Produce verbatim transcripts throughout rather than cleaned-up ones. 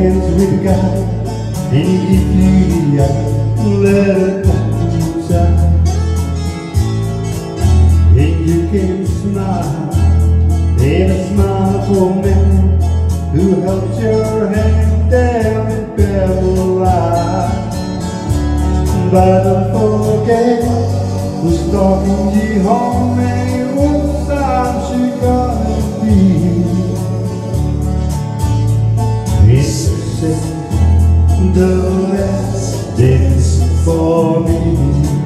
hands with God, and you give you a little time, and you can smile, and a smile for me who held your hand down in Bekker life. But don't forget who's talking you home and what time she gonna be. It's the last dance for me.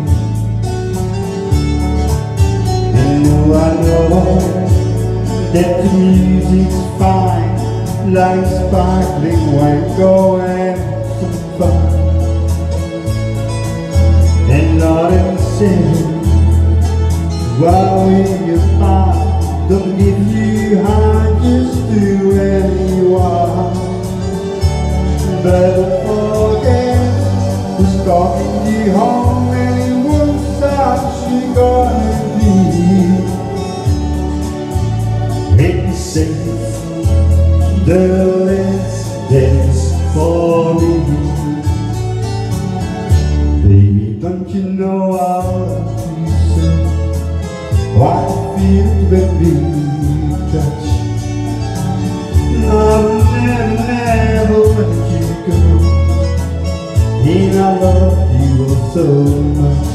And though I know that the music's fine, like sparkling wine, go and some fun. And Lord and sin, while we apart, don't give you high, just do where you are. But don't forget who's talking you home and what time she gonna be. It's the last dance for me. Baby, don't you know I love you so? What I feel when we touch. I'll never, never let you go. And I love you all so much.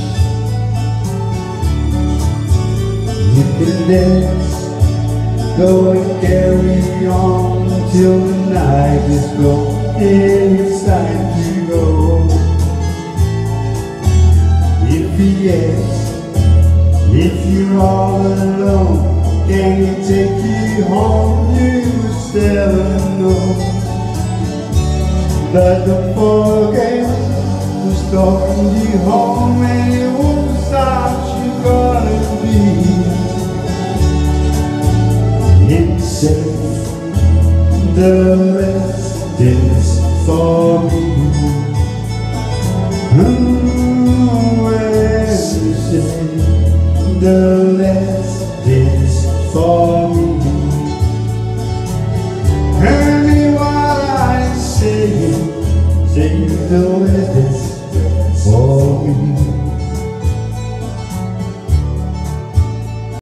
You can dance, go and carry on till the night is gone and it's time to go. If yes, if you're all alone, can you take you home? You still don't know. But don't forget who's talking you home and whose side you gonna be. It's the last dance for me. Oh, as you say, the last dance for me. Hear me while I say, say the last dance for me.